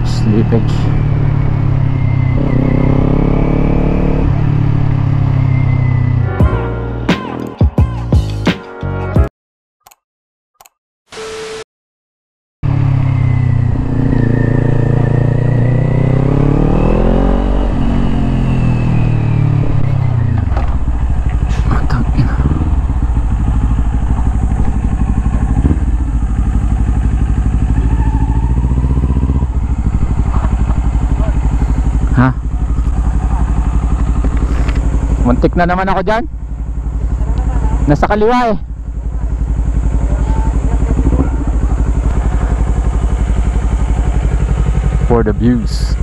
clutch slippage. Muntik na naman ako dyan. Nasa kaliwa eh. For the views.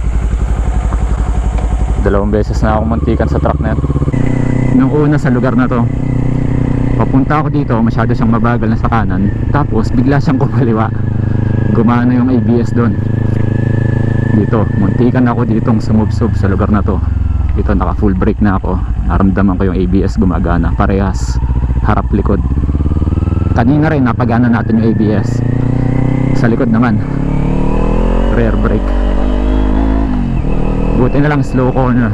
2 beses na ako muntikan sa truck na yan. Nung una sa lugar na to, papunta ako dito, masyado siyang mabagal na sa kanan. Tapos bigla siyang kumaliwa. Gumana yung ABS doon. Dito, muntikan ako ditong sumubsob sa lugar na to. Dito naka full brake na ako. Naramdaman ko yung ABS gumagana. Parehas, harap likod. Kanina rin napagana natin yung ABS. Sa likod naman rear brake. Buti na lang slow corner.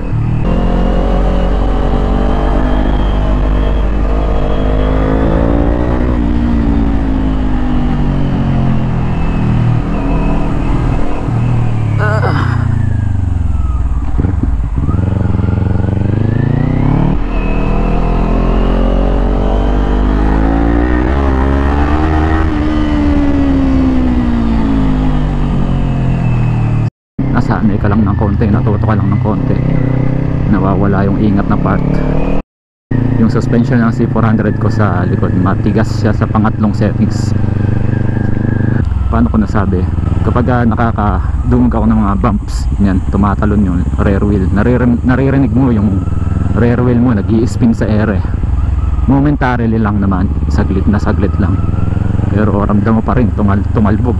Nasanay ka lang ng konti, natuto ka lang ng konti, nawawala yung ingat na part. Yung suspension ng C400 ko sa likod, matigas siya sa pangatlong settings. Paano ko nasabi? Kapag nakakadungog ako ng mga bumps, yan, tumatalon yung rear wheel. Naririnig mo yung rear wheel mo nag-i-spin sa ere. Momentarily lang naman, saglit na saglit lang, pero ramdam mo pa rin tumalbog.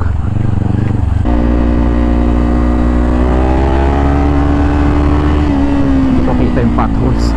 Kita yung potholes.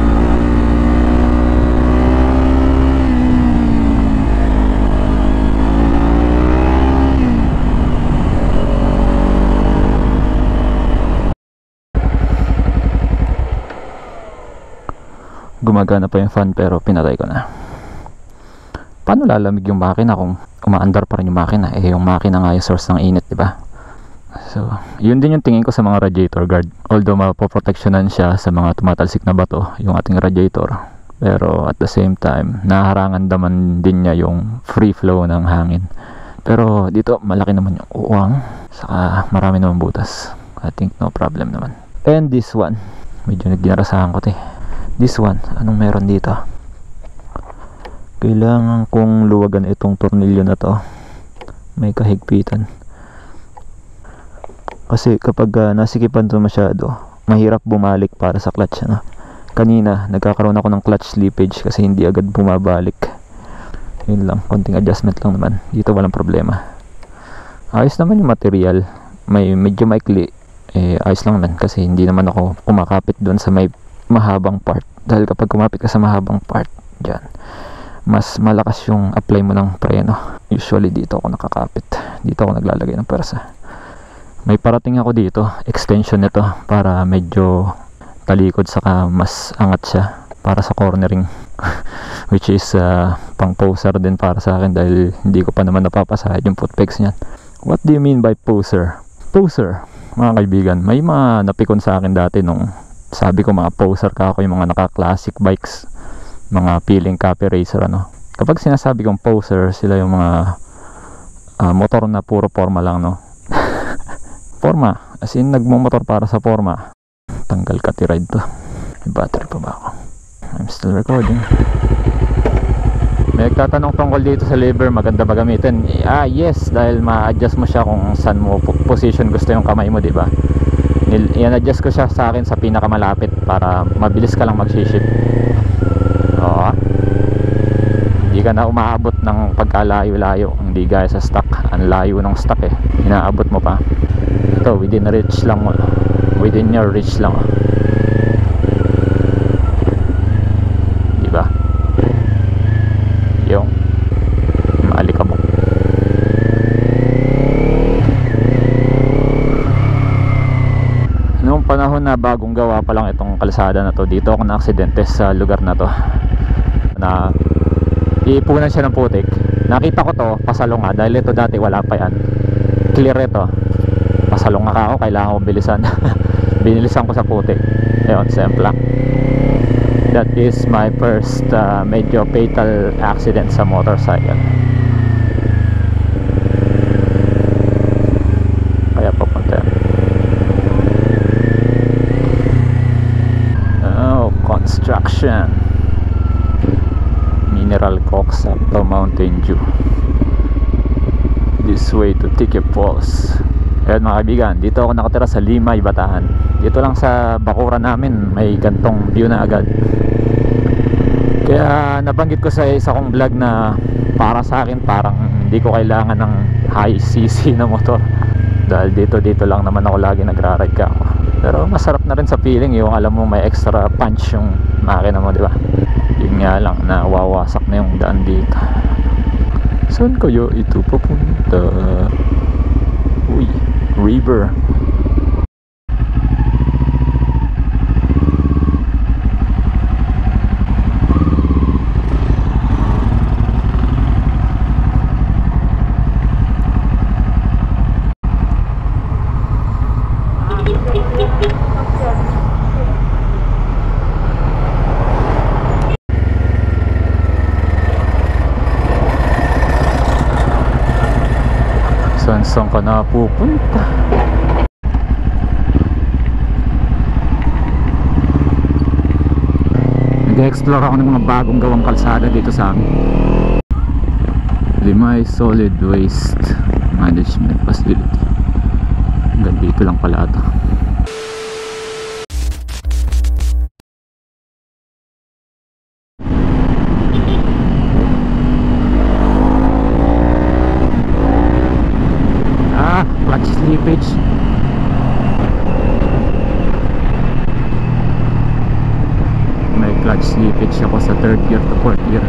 Gumagana pa yung fan pero pinatay ko na. Paano lalamig yung makina kung umaandar pa rin yung makina? Eh yung makina nga yung source ng init, diba? So, yun din yung tingin ko sa mga radiator guard. Although mapoproteksyonan siya sa mga tumatalsik na bato, yung ating radiator, pero at the same time, naharangan naman din niya yung free flow ng hangin. Pero dito, malaki naman yung uwang, saka marami naman butas. I think no problem naman. And this one, medyo nagdinarasahan ko this one, anong meron dito? Kailangan kong luwagan itong tornilyo na to. May kahigpitan. Kasi kapag nasikipan to masyado, mahirap bumalik para sa clutch, ano? Kanina nagkakaroon ako ng clutch slippage kasi hindi agad bumabalik. Yun lang, konting adjustment lang naman. Dito walang problema. Ayos naman yung material. Medyo maikli, ayos lang naman kasi hindi naman ako kumakapit doon sa may mahabang part. Dahil kapag kumapit ka sa mahabang part dyan, mas malakas yung apply mo ng preno. Usually dito ako nakakapit, dito ako naglalagay ng pwersa. May parating ako dito, extension nito para medyo talikod, saka mas angat siya para sa cornering. Which is pang poser din para sa akin dahil hindi ko pa naman napapasahid yung foot pegs niyan. What do you mean by poser? Poser, mga kaibigan, may mga napikon sa akin dati nung sabi ko mga poser ka ako, yung mga naka-classic bikes, mga peeling copy racer, ano. Kapag sinasabi kong poser, sila yung mga motor na puro forma lang, no. Forma, as in nagmumotor para sa forma. Tanggal copyright to. May battery pa ba ako? I'm still recording. May nagtatanong tungkol dito sa lever, maganda ba gamitin? Yes, dahil ma-adjust mo siya kung saan mo position gusto yung kamay mo, diba? I-adjust ko siya sa akin sa pinakamalapit para mabilis ka lang mag-shift. Oo. Hindi ka na umaabot ng pagkalayo-layo, hindi gaya sa stock. Ang layo ng stock eh, inaabot mo pa. Ito within reach lang mo, within your reach lang, diba? Yung maalikabok. panahon na bagong gawa pa lang itong kalsada na to, dito ako na-aksidente sa lugar na to, na iipunan siya ng putik. Nakita ko to, pasalong nga, dahil ito dati wala pa yan, clear ito, pasalong nga ako, kailangan ko bilisan. Binilisan ko sa putik, ayun, sempla. That is my first medyo fatal accident sa motorcycle. Kaya papunta yan. Oh, construction. Mineral Cox up to Mountain Dew. This way to Ticket Falls. Ayan mga kaibigan, dito ako nakatira sa Limay, Bataan. Dito lang sa bakuran namin may gantong view na agad. Kaya nabanggit ko sa isa kong vlog na para sa akin parang hindi ko kailangan ng high cc na motor, dahil dito lang naman ako lagi nagra-ride ka ako. Pero masarap na rin sa feeling yung alam mo may extra punch yung makina mo, di ba? Yun nga lang, nawawasak na yung daan dito. Saan kayo ito papunta? Uy, river. Saan ka na pupunta? Nag-explore ako ng mga bagong gawang kalsada dito sa amin. Limay Solid Waste Management Facility. Hanggang dito lang pala ito. Clutch slippage. May clutch slippage ako sa 3rd gear to 4th gear.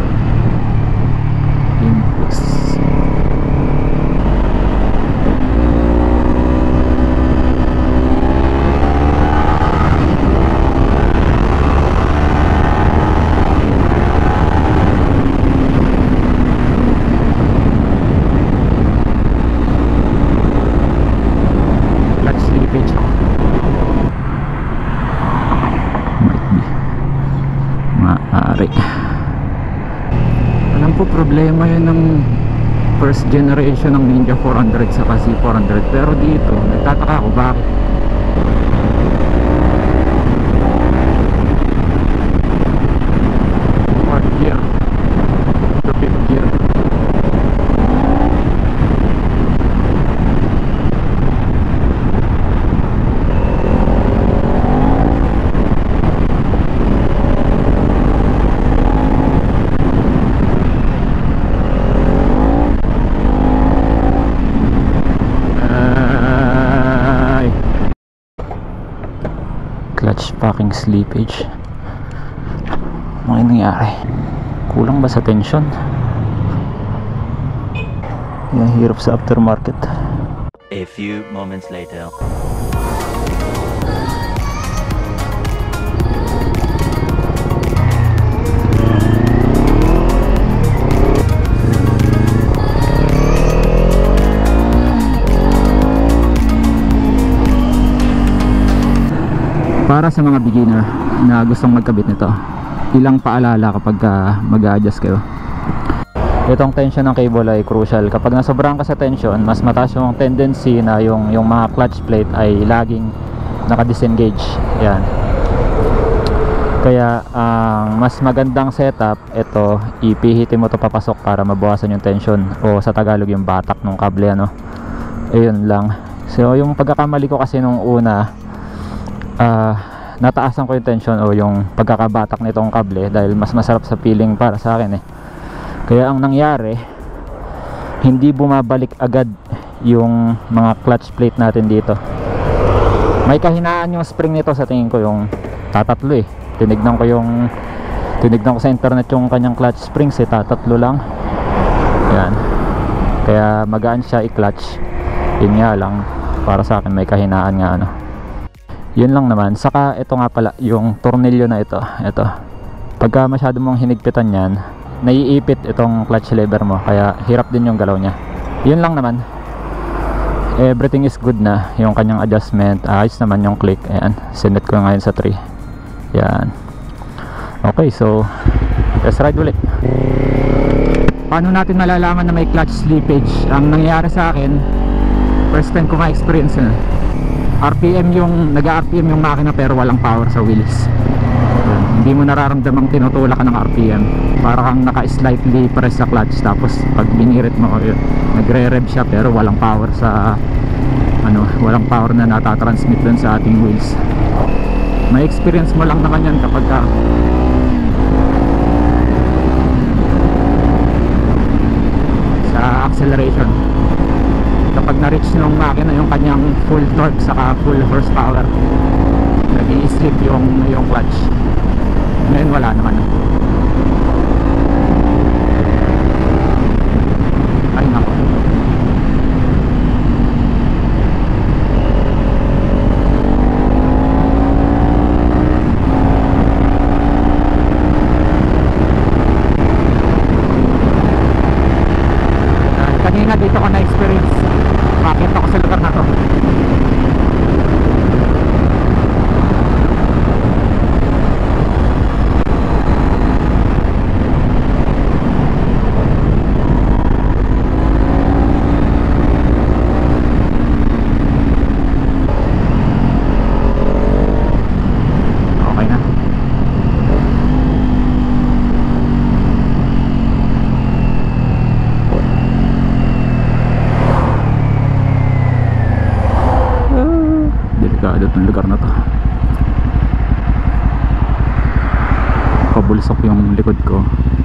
Impulse. Alam po problema yun ng first generation ng Ninja 400 sa C400, pero dito nagtataka ako bakit. Fourth gear to 5th gear. Clutch packing slippage. Ano nangyari? Kulang ba sa tension? Yan, hirap sa aftermarket. A few moments later. Para sa mga beginner na gustong magkabit nito, ilang paalala kapag mag-a-adjust kayo. Itong tension ng cable ay crucial. Kapag nasobrahan ka sa tension, mas mataas yung tendency na yung mga clutch plate ay laging naka-disengage. Yan. Kaya ang mas magandang setup, ito, ipihitin mo to papasok para mabawasan yung tension, o sa Tagalog yung batak ng kable, ano. Ayun lang. So yung pagkakamali ko kasi nung una, nataasan ko yung tension o yung pagkakabatak nitong kable, dahil mas masarap sa feeling para sa akin eh. Kaya ang nangyari, hindi bumabalik agad yung mga clutch plate natin dito. May kahinaan yung spring nito sa tingin ko, yung tatatlo eh. Tinignan ko sa internet yung kanyang clutch springs eh, tatatlo lang. Yan. Kaya magaan siya i-clutch. Yun nga lang, para sa akin may kahinaan nga ano. Yun lang naman. Saka ito nga pala, yung tornilyo na ito, pagka masyado mong hinigpitan yan, naiipit itong clutch lever mo, kaya hirap din yung galaw niya. Yun lang naman. Everything is good na. Yung kanyang adjustment, ayos naman yung click. Ayan, sinet ko ngayon sa 3. Yan. Okay, so let's ride ulit. Paano natin malalaman na may clutch slippage? Ang nangyayari sa akin, first time ko ma-experience na RPM yung, nag-RPM yung makina pero walang power sa wheels. Hindi mo nararamdamang tinutulak ka ng RPM, para kang naka-slightly press sa clutch, tapos pag binirit mo nagre-rev siya pero walang power sa walang power na natatransmit dun sa ating wheels. May experience mo lang naman yan kapag sa acceleration, kapag na-reach ng makina yung kanyang full torque saka full horsepower, nag-i-slip yung clutch. Ngayon wala naman. Ay nako. Kanina dito ko na-experience, makita ko sa lugar na to. Itong lugar na to, pabulsok yung likod ko.